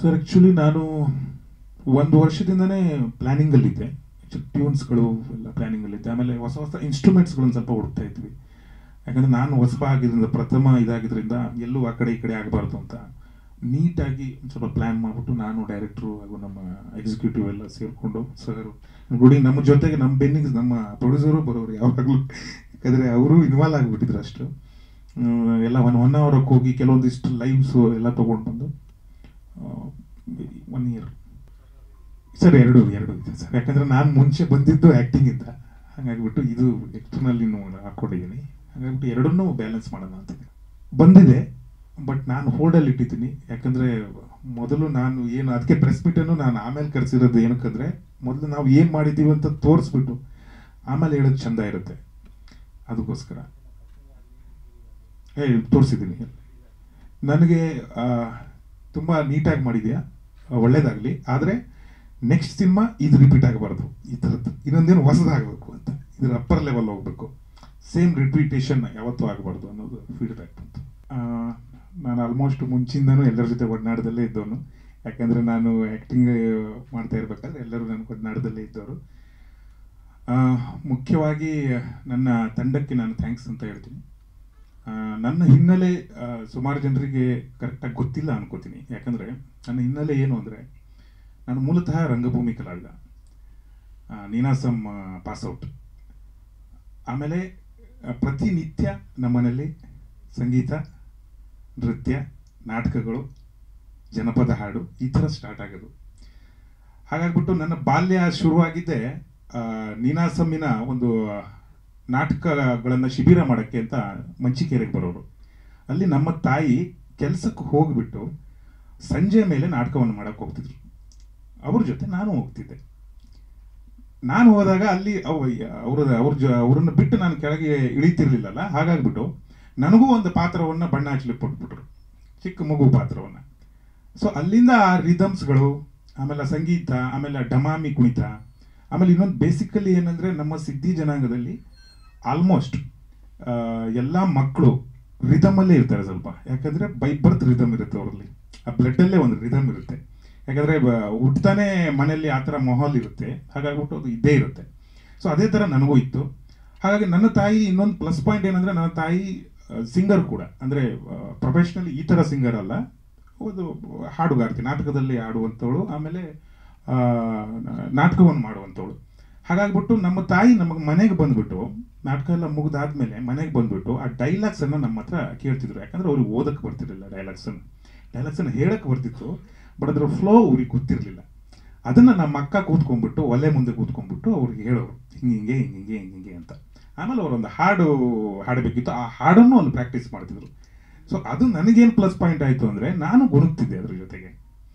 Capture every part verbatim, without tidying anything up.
Sir actually ನಾನು ಒಂದು ವರ್ಷದಿಂದನೇ ಪ್ಲ್ಯಾನಿಂಗಲ್ಲಿದ್ದೆ. ಟ್ಯೂನ್ಸ್ಗಳು ಎಲ್ಲ ಪ್ಲ್ಯಾನಿಂಗಲ್ಲಿದ್ದೆ. ಆಮೇಲೆ ಹೊಸ ಹೊಸ ಇನ್ಸ್ಟ್ರೂಮೆಂಟ್ಸ್ಗಳನ್ನು ಸ್ವಲ್ಪ ಹುಡುಕ್ತಾ ಇದ್ವಿ. ಯಾಕಂದರೆ ನಾನು ಹೊಸಬ ಆಗಿದ್ದರಿಂದ, ಪ್ರಥಮ ಇದಾಗಿದ್ದರಿಂದ ಎಲ್ಲೂ ಆ ಕಡೆ ಈ ಕಡೆ ಆಗಬಾರ್ದು ಅಂತ ನೀಟಾಗಿ ಒಂದು ಸ್ವಲ್ಪ ಪ್ಲ್ಯಾನ್ ಮಾಡಿಬಿಟ್ಟು ನಾನು ಡೈರೆಕ್ಟ್ರು ಹಾಗೂ ನಮ್ಮ ಎಕ್ಸಿಕ್ಯೂಟಿವ್ ಎಲ್ಲ ಸೇರಿಕೊಂಡು ಸರ್ ಗುಡಿ ನಮ್ಮ ಜೊತೆಗೆ ನಮ್ಮ ಬೆನ್ನಿಗೆ ನಮ್ಮ ಪ್ರೊಡ್ಯೂಸರು ಬರೋರು ಯಾವಾಗಲೂ. ಯಾಕಂದರೆ ಅವರು ಇನ್ವಾಲ್ವ್ ಆಗಿಬಿಟ್ಟಿದ್ರು ಅಷ್ಟು. ಎಲ್ಲ ಒನ್ ಒನ್ ಅವರ್ಗೆ ಹೋಗಿ ಕೆಲವೊಂದಿಷ್ಟು ಲೈವ್ಸು ಎಲ್ಲ ತೊಗೊಂಡು ಬಂದು ಒನ್ ಇಯರ್ ಸರ್ ಎರಡು ಎರಡು ಇದೆ ಸರ್. ಯಾಕಂದರೆ ನಾನು ಮುಂಚೆ ಬಂದಿದ್ದು ಆ್ಯಕ್ಟಿಂಗಿಂದ, ಹಾಗಾಗಿಬಿಟ್ಟು ಇದು ಎಕ್ಸ್ಟರ್ನಲ್ಲಿ ಹಾಕ್ಕೊಂಡಿದ್ದೀನಿ. ಹಾಗಾಗಿಬಿಟ್ಟು ಎರಡನ್ನೂ ಬ್ಯಾಲೆನ್ಸ್ ಮಾಡೋಣ ಅಂತಿದೆ. ಬಂದಿದೆ, ಬಟ್ ನಾನು ಹೋಲ್ಡಲ್ಲಿ ಇಟ್ಟಿದ್ದೀನಿ. ಯಾಕಂದರೆ ಮೊದಲು ನಾನು ಏನು ಅದಕ್ಕೆ ಪ್ರೆಸ್ ಮೀಟನ್ನು ನಾನು ಆಮೇಲೆ ಕರೆಸಿರೋದು ಏನಕ್ಕಂದರೆ, ಮೊದಲು ನಾವು ಏನು ಮಾಡಿದ್ದೀವಿ ಅಂತ ತೋರಿಸ್ಬಿಟ್ಟು ಆಮೇಲೆ ಹೇಳೋದು ಚೆಂದ ಇರುತ್ತೆ. ಅದಕ್ಕೋಸ್ಕರ ಏ ತೋರಿಸಿದ್ದೀನಿ. ನನಗೆ ತುಂಬ ನೀಟಾಗಿ ಮಾಡಿದೆಯಾ, ಒಳ್ಳೇದಾಗಲಿ. ಆದರೆ ನೆಕ್ಸ್ಟ್ ಸಿನಿಮಾ ಇದು ರಿಪೀಟ್ ಆಗಬಾರ್ದು, ಈ ಥರದ್ದು ಇನ್ನೊಂದೇನು ಹೊಸದಾಗಬೇಕು ಅಂತ, ಇದ್ರ ಅಪ್ಪರ್ ಲೆವೆಲ್ ಹೋಗಬೇಕು, ಸೇಮ್ ರಿಪೀಟೇಷನ್ ಯಾವತ್ತೂ ಆಗಬಾರ್ದು ಅನ್ನೋದು ಫೀಡ್ಬ್ಯಾಕ್ ಬಂತು. ನಾನು ಆಲ್ಮೋಸ್ಟ್ ಮುಂಚಿಂದನೂ ಎಲ್ಲರ ಜೊತೆ ಒಡನಾಡದಲ್ಲೇ ಇದ್ದವನು. ಯಾಕಂದರೆ ನಾನು ಆ್ಯಕ್ಟಿಂಗ್ ಮಾಡ್ತಾ ಇರಬೇಕಾದ್ರೆ ಎಲ್ಲರೂ ನನಗೆ ಒಡನಾಡದಲ್ಲೇ ಇದ್ದವರು. ಮುಖ್ಯವಾಗಿ ನನ್ನ ತಂಡಕ್ಕೆ ನಾನು ಥ್ಯಾಂಕ್ಸ್ ಅಂತ ಹೇಳ್ತೀನಿ. ನನ್ನ ಹಿನ್ನೆಲೆ ಸುಮಾರು ಜನರಿಗೆ ಕರೆಕ್ಟಾಗಿ ಗೊತ್ತಿಲ್ಲ ಅನ್ಕೋತೀನಿ. ಯಾಕಂದರೆ ನನ್ನ ಹಿನ್ನೆಲೆ ಏನು ಅಂದರೆ, ನಾನು ಮೂಲತಃ ರಂಗಭೂಮಿ ಕಲಾವಿದ, ನೀನಾಸಂ ಪಾಸ್ಔಟ್. ಆಮೇಲೆ ಪ್ರತಿನಿತ್ಯ ನಮ್ಮನೇಲಿ ಸಂಗೀತ, ನೃತ್ಯ, ನಾಟಕಗಳು, ಜನಪದ ಹಾಡು ಈ ಥರ ಸ್ಟಾರ್ಟ್ ಆಗೋದು. ಹಾಗಾಗ್ಬಿಟ್ಟು ನನ್ನ ಬಾಲ್ಯ ಶುರುವಾಗಿದ್ದೆ ನೀನಾಸಮ್ಮಿನ ಒಂದು ನಾಟಕಗಳನ್ನು ಶಿಬಿರ ಮಾಡೋಕ್ಕೆ ಅಂತ ಮಂಚಿಕೇರಿಗೆ ಬರೋರು. ಅಲ್ಲಿ ನಮ್ಮ ತಾಯಿ ಕೆಲಸಕ್ಕೆ ಹೋಗಿಬಿಟ್ಟು ಸಂಜೆ ಮೇಲೆ ನಾಟಕವನ್ನು ಮಾಡೋಕ್ಕೆ ಹೋಗ್ತಿದ್ರು. ಅವ್ರ ಜೊತೆ ನಾನು ಹೋಗ್ತಿದ್ದೆ. ನಾನು ಹೋದಾಗ ಅಲ್ಲಿ ಅವ ಅವ್ರ ಅವ್ರ ಜ ಅವರನ್ನು ಬಿಟ್ಟು ನಾನು ಕೆಳಗೆ ಇಳಿತಿರ್ಲಿಲ್ಲಲ್ಲ. ಹಾಗಾಗ್ಬಿಟ್ಟು ನನಗೂ ಒಂದು ಪಾತ್ರವನ್ನು ಬಣ್ಣ ಹಚ್ಚಲಿಕ್ಕೆ ಕೊಟ್ಬಿಟ್ರು, ಚಿಕ್ಕ ಮಗು ಪಾತ್ರವನ್ನು. ಸೊ ಅಲ್ಲಿಂದ ಆ ರಿದಮ್ಸ್ಗಳು, ಆಮೇಲೆ ಸಂಗೀತ, ಆಮೇಲೆ ಡಮಾಮಿ ಕುಣಿತ, ಆಮೇಲೆ ಇನ್ನೊಂದು ಬೇಸಿಕಲಿ ಏನಂದರೆ, ನಮ್ಮ ಸಿದ್ಧಿ ಜನಾಂಗದಲ್ಲಿ ಆಲ್ಮೋಸ್ಟ್ ಎಲ್ಲ ಮಕ್ಕಳು ರಿದಮಲ್ಲೇ ಇರ್ತಾರೆ ಸ್ವಲ್ಪ. ಯಾಕಂದರೆ ಬೈ ಬರ್ತ್ ರಿದಮ್ ಇರುತ್ತೆ ಅವರಲ್ಲಿ, ಆ ಬ್ಲಡ್ಡಲ್ಲೇ ಒಂದು ರಿದಮ್ ಇರುತ್ತೆ. ಯಾಕಂದರೆ ಹುಟ್ಟತಾನೆ ಮನೆಯಲ್ಲಿ ಆ ಥರ ಮಾಹೋಲ್ ಇರುತ್ತೆ. ಹಾಗಾಗ್ಬಿಟ್ಟು ಅದು ಇದ್ದೇ ಇರುತ್ತೆ. ಸೊ ಅದೇ ಥರ ನನಗೂ ಇತ್ತು. ಹಾಗಾಗಿ ನನ್ನ ತಾಯಿ ಇನ್ನೊಂದು ಪ್ಲಸ್ ಪಾಯಿಂಟ್ ಏನಂದರೆ, ನನ್ನ ತಾಯಿ ಸಿಂಗರ್ ಕೂಡ. ಅಂದರೆ ಪ್ರೊಫೆಷ್ನಲಿ ಈ ಥರ ಸಿಂಗರ್ ಅಲ್ಲ, ಒಂದು ಹಾಡುಗಾರ್ತಿ, ನಾಟಕದಲ್ಲಿ ಆಡುವಂಥವಳು, ಆಮೇಲೆ ನಾಟಕವನ್ನು ಮಾಡುವಂಥವಳು. ಹಾಗಾಗ್ಬಿಟ್ಟು ನಮ್ಮ ತಾಯಿ ನಮಗೆ ಮನೆಗೆ ಬಂದುಬಿಟ್ಟು, ನಾಟಕ ಎಲ್ಲ ಮುಗಿದಾದ್ಮೇಲೆ ಮನೆಗೆ ಬಂದುಬಿಟ್ಟು ಆ ಡೈಲಾಗ್ಸನ್ನು ನಮ್ಮ ಹತ್ರ ಕೇಳ್ತಿದ್ರು. ಯಾಕಂದರೆ ಅವ್ರಿಗೆ ಓದಕ್ಕೆ ಬರ್ತಿರಲಿಲ್ಲ ಡೈಲಾಗ್ಸನ್ನು. ಡೈಲಾಗ್ಸನ್ನು ಹೇಳಕ್ಕೆ ಬರ್ತಿತ್ತು, ಬಟ್ ಅದರ ಫ್ಲೋ ಅವ್ರಿಗೆ ಗೊತ್ತಿರಲಿಲ್ಲ. ಅದನ್ನು ನಮ್ಮ ಅಕ್ಕ ಕೂತ್ಕೊಂಡ್ಬಿಟ್ಟು ಒಲೆ ಮುಂದೆ ಕೂತ್ಕೊಂಡ್ಬಿಟ್ಟು ಅವ್ರಿಗೆ ಹೇಳೋರು, ಹಿಂಗೆ ಹಿಂಗೆ ಹಿಂಗೆ ಹಿಂಗೆ ಹಿಂಗೆ ಹಿಂಗೆ ಅಂತ. ಆಮೇಲೆ ಅವರೊಂದು ಹಾಡು ಹಾಡಬೇಕಿತ್ತು, ಆ ಹಾಡನ್ನು ಅಲ್ಲಿ ಪ್ರಾಕ್ಟೀಸ್ ಮಾಡ್ತಿದ್ರು. ಸೊ ಅದು ನನಗೇನು ಪ್ಲಸ್ ಪಾಯಿಂಟ್ ಆಯಿತು ಅಂದರೆ, ನಾನು ಗುಣಗ್ತಿದ್ದೆ ಅದ್ರ ಜೊತೆಗೆ.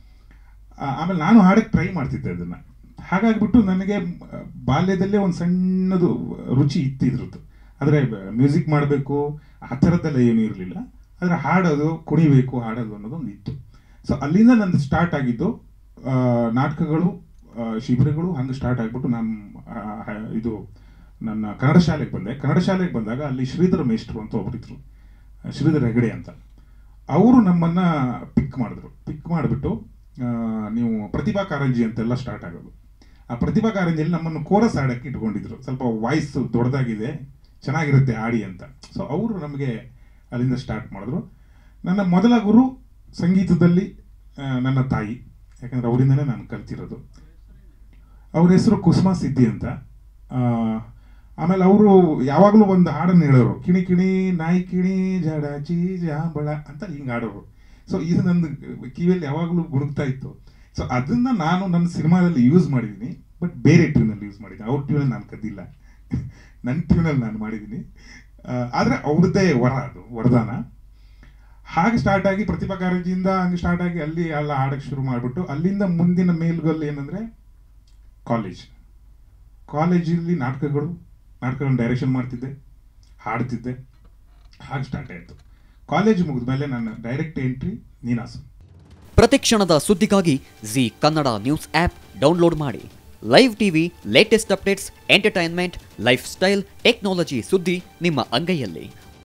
ಆಮೇಲೆ ನಾನು ಹಾಡಕ್ಕೆ ಟ್ರೈ ಮಾಡ್ತಿದ್ದೆ ಅದನ್ನು. ಹಾಗಾಗಿಬಿಟ್ಟು ನನಗೆ ಬಾಲ್ಯದಲ್ಲೇ ಒಂದು ಸಣ್ಣದು ರುಚಿ ಇತ್ತಿದ್ರದ್ದು. ಆದರೆ ಮ್ಯೂಸಿಕ್ ಮಾಡಬೇಕು ಆ ಥರದ್ದೆಲ್ಲ ಏನೂ ಇರಲಿಲ್ಲ. ಆದರೆ ಹಾಡೋದು, ಕುಣಿಬೇಕು, ಹಾಡೋದು ಅನ್ನೋದು ಒಂದು ಇತ್ತು. ಸೊ ಅಲ್ಲಿಂದ ನಂದು ಸ್ಟಾರ್ಟ್ ಆಗಿದ್ದು ನಾಟಕಗಳು, ಶಿಬಿರಗಳು. ಹಂಗೆ ಸ್ಟಾರ್ಟ್ ಆಗಿಬಿಟ್ಟು ನಾನು ಇದು ನನ್ನ ಕನ್ನಡ ಶಾಲೆಗೆ ಬಂದೆ. ಕನ್ನಡ ಶಾಲೆಗೆ ಬಂದಾಗ ಅಲ್ಲಿ ಶ್ರೀಧರ ಮೇಷ್ಟ್ರು ಅಂತ ಒಬ್ಬರಿದ್ರು, ಶ್ರೀಧರ್ ಹೆಗಡೆ ಅಂತ. ಅವರು ನಮ್ಮನ್ನು ಪಿಕ್ ಮಾಡಿದ್ರು. ಪಿಕ್ ಮಾಡಿಬಿಟ್ಟು ನೀವು ಪ್ರತಿಭಾ ಕಾರಂಜಿ ಅಂತೆಲ್ಲ ಸ್ಟಾರ್ಟ್ ಆಗೋದು. ಆ ಪ್ರತಿಭಾ ಕಾರಂಜಿಯಲ್ಲಿ ನಮ್ಮನ್ನು ಕೋರಸ್ ಹಾಡಕ್ಕೆ ಇಟ್ಕೊಂಡಿದ್ರು. ಸ್ವಲ್ಪ ವಾಯ್ಸ್ ದೊಡ್ಡದಾಗಿದೆ, ಚೆನ್ನಾಗಿರುತ್ತೆ ಆಡಿ ಅಂತ. ಸೊ ಅವರು ನಮಗೆ ಅಲ್ಲಿಂದ ಸ್ಟಾರ್ಟ್ ಮಾಡಿದ್ರು. ನನ್ನ ಮೊದಲ ಗುರು ಸಂಗೀತದಲ್ಲಿ ನನ್ನ ತಾಯಿ, ಯಾಕಂದರೆ ಅವರಿಂದನೇ ನಾನು ಕಲ್ತಿರೋದು. ಅವ್ರ ಹೆಸರು ಕುಸುಮಾ ಸಿದ್ದಿ ಅಂತ. ಆಮೇಲೆ ಅವರು ಯಾವಾಗಲೂ ಒಂದು ಹಾಡನ್ನು ಹೇಳೋರು, ಕಿಣಿ ಕಿಣಿ ನಾಯಿ ಕಿಣಿ ಜಡ ಚೀ ಜಾಂಬಳ ಅಂತ ಹಿಂಗೆ ಹಾಡೋರು. ಸೊ ಇದು ನನ್ನ ಕಿವಿಯಲ್ಲಿ ಯಾವಾಗಲೂ ಗುಣಗ್ತಾ ಇತ್ತು. ಸೊ ಅದನ್ನು ನಾನು ನನ್ನ ಸಿನಿಮಾದಲ್ಲಿ ಯೂಸ್ ಮಾಡಿದ್ದೀನಿ, ಬಟ್ ಬೇರೆ ಟ್ಯೂನಲ್ಲಿ ಯೂಸ್ ಮಾಡಿದ್ದೀನಿ. ಅವ್ರ ಟ್ಯೂನಲ್ಲಿ ನಾನು ಕದ್ದಿಲ್ಲ, ನನ್ನ ಟ್ಯೂನಲ್ಲಿ ನಾನು ಮಾಡಿದ್ದೀನಿ. ಆದರೆ ಅವ್ರದ್ದೇ ವರ, ಅದು ವರದಾನ. ಹಾಗೆ ಸ್ಟಾರ್ಟ್ ಆಗಿ ಪ್ರತಿಭಾ ಕಾರಂಜಿಯಿಂದ ಹಂಗೆ ಸ್ಟಾರ್ಟ್ ಆಗಿ ಅಲ್ಲಿ ಎಲ್ಲ ಹಾಡಕ್ಕೆ ಶುರು ಮಾಡಿಬಿಟ್ಟು, ಅಲ್ಲಿಂದ ಮುಂದಿನ ಮೇಲ್ಗಲ್ಲು ಏನಂದರೆ ಕಾಲೇಜ್. ಕಾಲೇಜಲ್ಲಿ ನಾಟಕಗಳು, ನಾಟಕಗಳನ್ನು ಡೈರೆಕ್ಷನ್ ಮಾಡ್ತಿದ್ದೆ, ಹಾಡ್ತಿದ್ದೆ. ಹಾಗೆ ಸ್ಟಾರ್ಟ್ ಆಯಿತು. ಕಾಲೇಜ್ ಮುಗಿದ ಮೇಲೆ ನನ್ನ ಡೈರೆಕ್ಟ್ ಎಂಟ್ರಿ ನೀನಾಸಂ. ಪ್ರತಿಕ್ಷಣದ ಸುದ್ದಿಗಾಗಿ Zee Kannada news app download ಮಾಡಿ. Live TV, latest updates, entertainment, lifestyle, technology ಸುದ್ದಿ ನಿಮ್ಮ ಅಂಗೈಯಲ್ಲಿ.